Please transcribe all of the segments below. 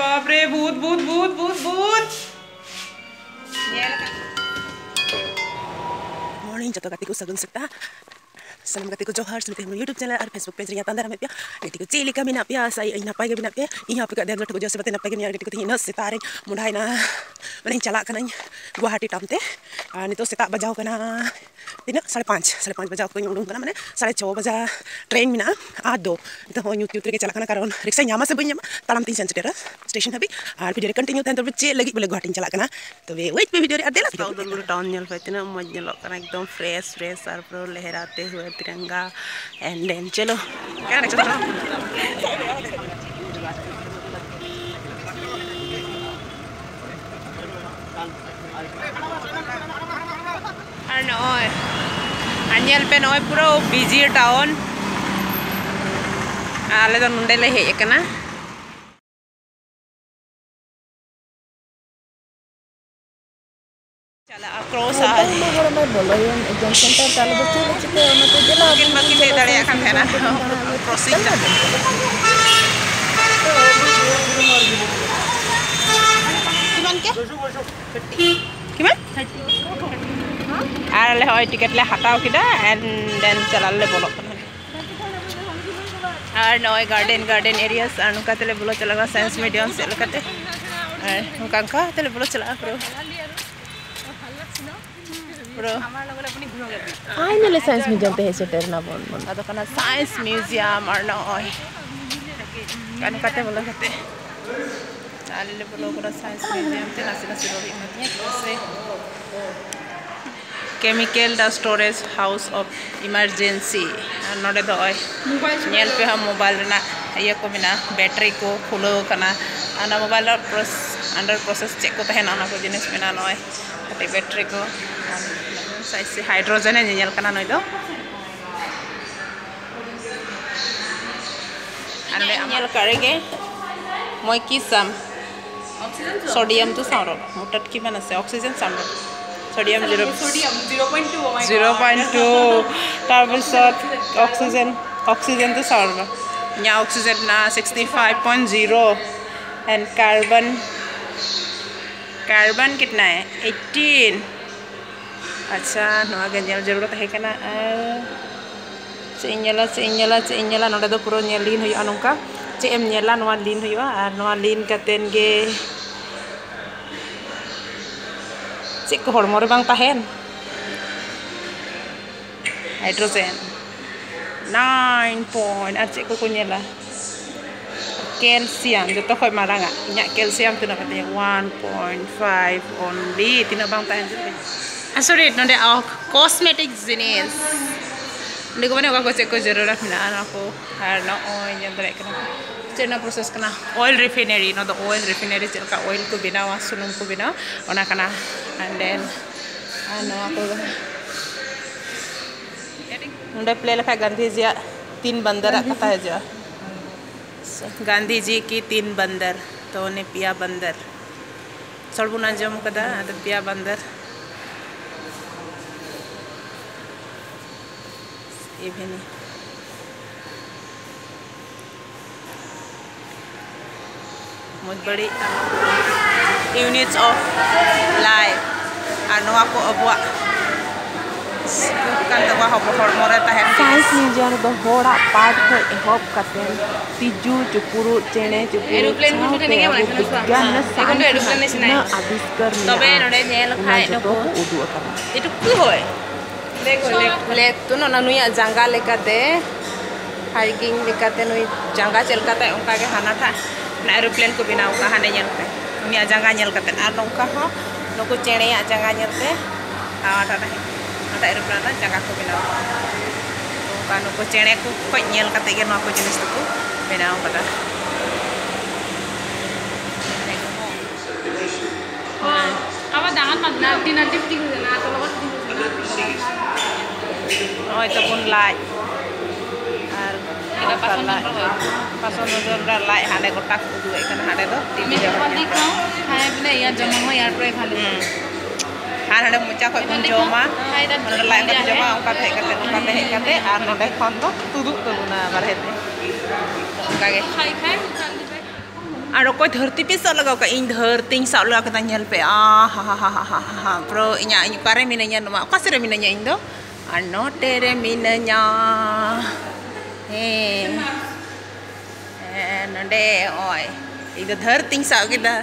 बाप रे भूत भूत भूत भूत भूत मॉर्निंग जतो गति को सगुन सकता सनम गति को जोहार सुनते हैं YouTube चैनल और Facebook पेज रिया तंदर में पिया गति को चीली का बिना पिया सही इन नपाई के बिना पिया यहां पे का देर को जैसे बते नपाई के गति को तीन सितारे मुढ़ाई ना मैंने चला कना गुवाहाटी टाउन ते नितो सेता बजाओ कना तीन 5:30 बजाओ को उडूं कना माने 6:30 बजा ट्रेन में ना आ दो तो हो YouTube के चला कना कारण रिक्शा ᱧᱟᱢᱟ से बᱧ तालाम 3 सेंटीमीटर स्टेशन हबी और वीडियो कंटिन्यू तन तो चे लगी बोले गुवाहाटी चला कना तो वे वेट पे वीडियो रे अदेला टाउन नेल पे तना मज नेलो कना एकदम फ्रेश और पूरा लहराते हुए तिरंगा एंड देन चलो क्या चलो और अनियल पे नॉय पूरा बिजी टाउन आले तो नुंडे ले हेज कना चला क्रॉस आ बोलो ये एग्जाम सेंटर चालू बच्चे बच्चे के ओना तो दिला बाकी दे दड़े खान है ना क्रॉसिंग किमान क्या किमान आर ले होय टिकट ले हटाओ किदा एंड देन चला ले बोलो और नॉय गार्डन एरियास और नुका तेले बोलो चला साइंस म्यूजियम से लकते और नुका का तेले बोलो चला प्रो हमार लगले अपनी घुरो आई नले साइंस म्यूजियम ते सेटर ना बोन बोन अदो कना साइंस म्यूजियम और नॉय कान काते बोलो कते चाले बोलो कना साइंस म्यूजियम ते नासी रोबी मतिया से chemical the storage house of emergency नोडे दो नेल पे हम मोबाइल ना ये को बिना बैटरी को खुलो कना आना मोबाइल अंडर प्रोसेस चेक को तहना ना को जिनिस बिना नय कते बैटरी को साइज से हाइड्रोजन है नेल कना नय दो अंडे नेल करेगे মই কি সাম सोडियम तो सारो मोटट की बना से ऑक्सीजन साम सोडियम 0.2 তাৰপিছত ऑक्सीजन तो सारो या ऑक्सीजन ना 65.0 एंड कार्बन कितना है 18 अच्छा नवा के नेल जरूरत है कना चेंजला नोडे दो पूरा नेल लीन हुई अनुका चेम नेला नवा लीन हुई और नवा लीन कतेन गे चेक हड़मोरे बांग तहेन हाइड्रोजन 9 पॉइंट और चेक को नेला कैल्शियम जो तो खय मारांगा इnya कैल्शियम तना कते 1.5 ओनली तना बांग तहेन sorry नोडे कॉस्मेटिक जिनिस नोडे को माने ओका को चेक को जरूरत मेना को और न ओय जंदरे कना चेना प्रोसेस कना ऑयल रिफाइनरी नो द ऑयल रिफाइनरी चलका ऑयल को बनावा सुनुम को बना ओना कना एंड देन आनो को नोडे प्ले लखा गांधी जी 3 बंदर कथा है जो गांधी जी की 3 बंदर तो ने पिया बंदर सड़बुना जम कदा तो पिया बंदर इवनी बहुत बड़ी यूनिट्स ऑफ लाइफ और नवा को अबुआ kan tawa hor ta hen science museum दो होड़ा पार्ट को एहब कते तिजु चुपुरु चेने चुपुरु एरोप्लेन को ठने के माने विज्ञान साइंस एरोप्लेन से ना आविष्कार तबे नडे नेल खाय नको उडु अकना एटु की होय देखो लेक तो ना नुया जंगा लेकाते हाइकिंग लेकाते नुई जंगा चलकाते उनका के हाना था ना एरोप्लेन को बिना उनका हाने नेल पे नुया जंगा नेल काते आ नोका हो नको चेणे या जंगा नेलते आटा ना ada एरोप्लेन जगह को बनाओ तो कानो को चेणे को खoj नेल कते के नो को जिनिस को बनाओ कदा अब दांगन मत ना टिक ना तो लगत ओय तो बन लाई आर एटा पासन नजर लाई हाने गोटा को दुए कना हाने दो टीवी जमा खाए बने या जमा हो यार पर खाली हां हडे मुचा खय बन जमा नोडे लाई का जमा उनका थे कते आर नोडे खन तो तुदुक तबुना बारहे ते उनका के खाई Aro ko धरती पे sak lagaw ka ing धरती sak lagaw ka nyel pe ha ha ha ha ha pro inya kare minanya no ma kasire minanya indo ano tere minanya nande oi ido धरती sak kita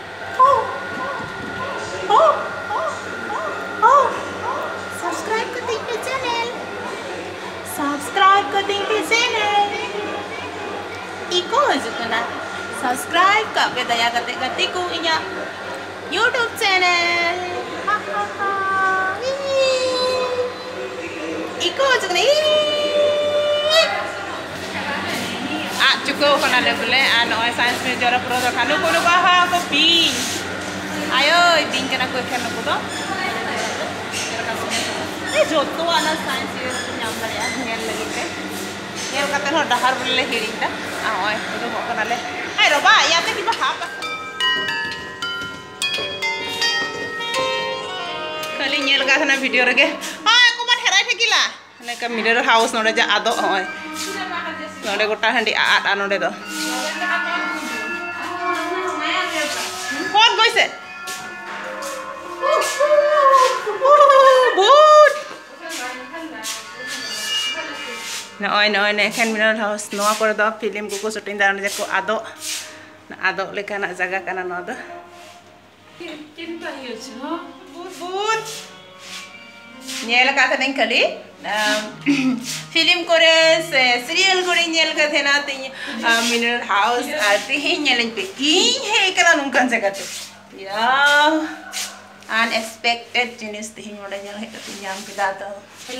subscribe ke ting channel subscribe ke ting channel iko jukana subscribe ka pe daya kate kate ko inya YouTube channel iko jukana cukup kana le bole ano science me jara pro do kanu ko baha ko pin ayo pin kana ko kanu ko do joto ana science ye nyam dare ngel lagi te ngel kate no dahar bole hirinda oi ko ko kana le ai ro ba ya te ki ba ha ba kali ngel ka kana video rege ai ko ma herai thekila ne ka mirror house node ja ado oi node gota handi aat anode do kon goise bud no ne kan mirror house no kor do film ko shooting dan je ko ado lekana jaga kana no do kinta hiyoch no bud nyel ka tha kali film kore serial kore nyel ka thena tin mineral house ati nyel pe king he kala nungkan jaga te ya unexpected jenis tin ora nyel he tin nyam pila to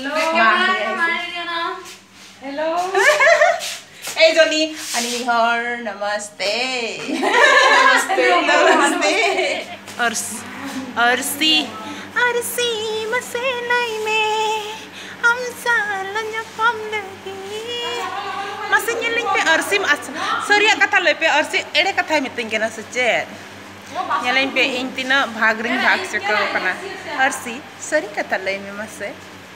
hello hey Johnny ani hor namaste arsi masenai me हम सालanya pam lagi masih nyeling pe arsi sorry kata le pe arsi ede kata miting kena secet nyeling pe intina bhagring bhag se karo kana arsi sorry kata le me masih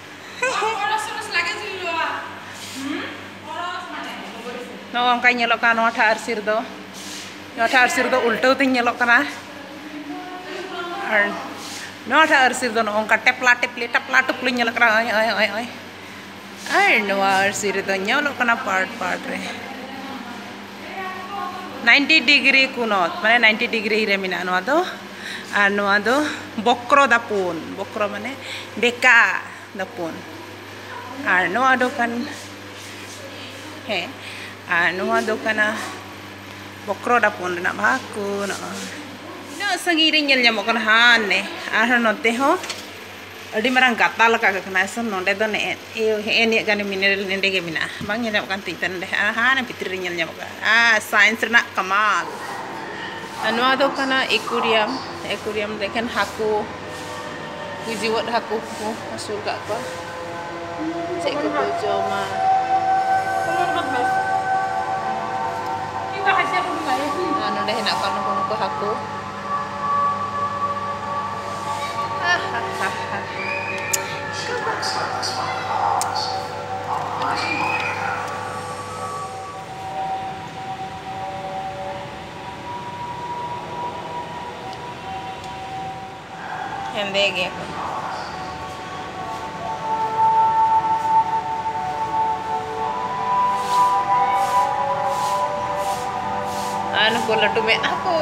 no angkai nyelok kana otha arsir do ulto ting nyelok kana no otha arsir do no angka tepla tupli nyelok kana ai no arsir do nyelok kana part re 90 degree kunot mane 90 degree re mina no ado bokro mane beka dapun ar no ado kan he no ado kana bokro dapun na baku no sangiri nyel nyamok kana hane ar note ho adi marang gatal ka kana son nonde do ne eni gane mineral nende ge mina bang nyam kan titan de hane pitri nyel nyamok science na kamal anu ado kana aquarium deken haku kujiwat haku ko asul ka ko cek ko joma kita hasil ko kaya anu deh nak ko haku Hendege anu ko latu me aku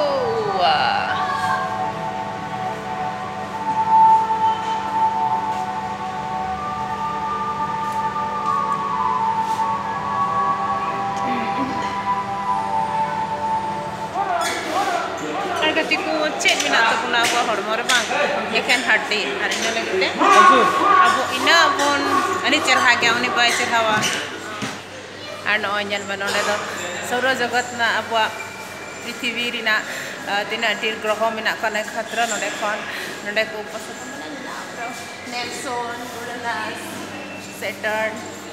cek minat tu pun aku hormor bang, ikan hati, hari ni lagi deh. Abu ina pun, ani cerah kaya ani bayi cerah wa. Ano anjal mana ada tu, seluruh jagat na abu prithvi rina, tina dir groho minat kana khatra nade kon, nade ko pasal mana na bro. Nelson, Uranus, Saturn,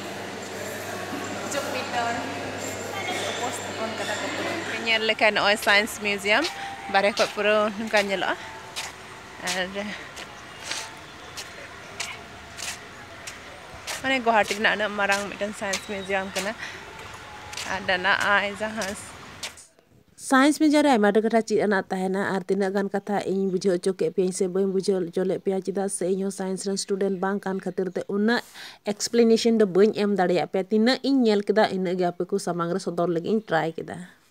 Jupiter. Post kon kata tu. Kenyal lekan oil science museum. Bare ko puro nungka nyelo ada mane Guwahati na marang mitan science museum kana ada na ai jahas science में जरा आयमा कथा चीज अना तहना और तीना गान कथा इन बुझे ओचो के पे से बई बुझे चले पे चिदा से इन साइंस रन स्टूडेंट बांग कान खातिर ते उना एक्सप्लेनेशन दो बई एम दाड़े पे तीना इन नेल केदा इन गे आपे को सामांग रे सदर लगे इन ट्राई केदा।